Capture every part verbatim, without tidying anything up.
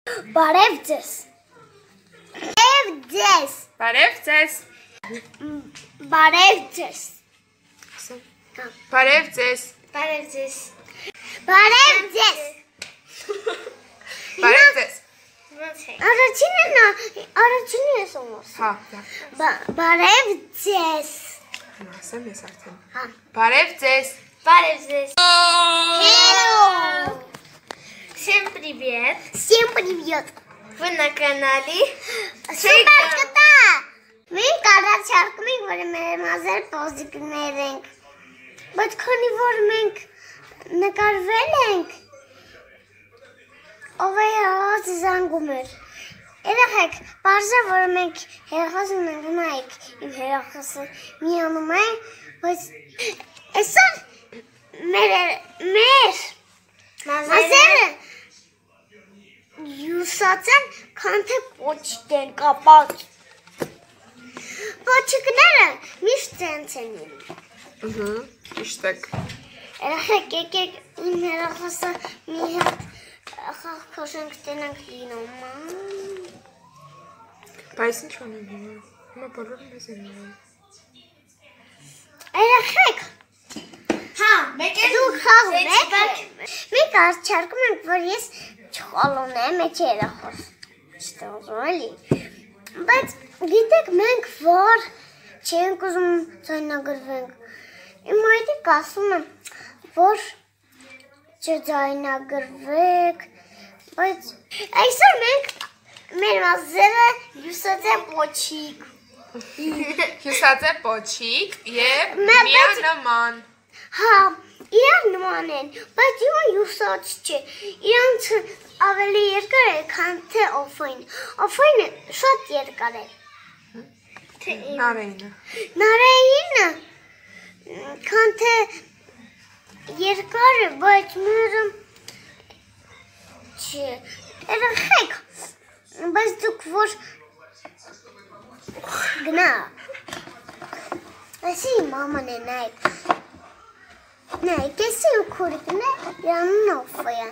Բարև ձեզ։ Բարև ձեզ։ Բարև ձեզ։ Բարև ձեզ։ Բարև ձեզ։ Բարև ձեզ։ Բարև ձեզ։ Բարև ձեզ։ Առաջինը նա, առաջինը ես ոնց։ Հա, Բարև ձեզ։ ասեմ ես արդեն։ Հա։ Բարև ձեզ։ Բարև ձեզ։ Hello. Всем привет! Всем привет. Вы на канале Սուպեր կտա։ Մենք առաջարկում ենք, որ մեր մազեր պոզիկներ ենք։ Բայց քանի որ մենք նկարվել ենք, ով է հաղաց զանգում էր։ Երեխեք, պարզա, որ մենք հերախոսում ենք, նայեք իմ հերախոսը միանում է, բայց այսօր մեր մեր մազերը յուսած են, քան թե պոչիկ են կապած։ Պոչիկները միշտ ցենց են ելնում։ Ահա, ճիշտ եք։ Երեխեք, եկեք իմ հերախոսը մի հատ խաղքոշենք տենանք լինում։ Բայց ինչ անեմ հիմա։ Հիմա բոլորը մեզ են նայում։ Երեխեք, Հա, մեկ էլ դուք խաղում եք։ Մենք առաջարկում ենք, որ ես չխալուն եմ, մեջ երախոս։ Չտեղում էլի։ Բայց գիտեք մենք որ չենք ուզում ձայնագրվենք։ Իմ այդիկ ասում եմ, որ չձայնագրվեք, բայց այսօր մենք մեր մազերը հյուսած են պոչիկ։ Հյուսած է պոչիկ և Մե- միանման։ Հա, իրար նման են, բայց իմը հյուսած չէ, իրանց ավելի երկար է, քան թե օֆային, օֆայինը շատ երկար է։ Նարեինը։ Նարայինը, քան թե երկար է, բայց մերը չէ, երեխեք, բայց դուք որ գնա, այսի մաման է նայք, նայք, եսի ու քուրիկն է, իրանուն օֆայա,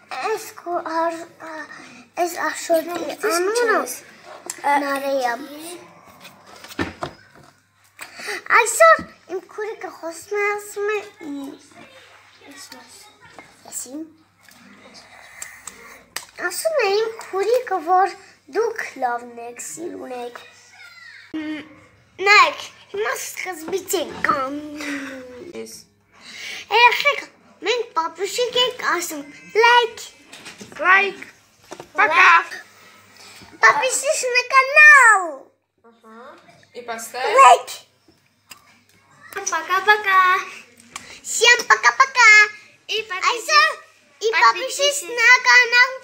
այս աշորդի անունը նարեյա։ Այսօր իմ քուրիկը խոսում է, ասում է, եսին, ասում է իմ քուրիկը, որ դուք լավն եք, սիրուն եք, նայք, հիմա սկզբից ենք կանում, Ես։ երեխեք, մենք պապուշիկ ենք ասում, լայք, Լայք։ Пока։ պապիշիշ на канал, Ահա։ И поставь։ лайк, пока-пока! всем пока-пока, И այսօր, ի պապիշիշ на канал,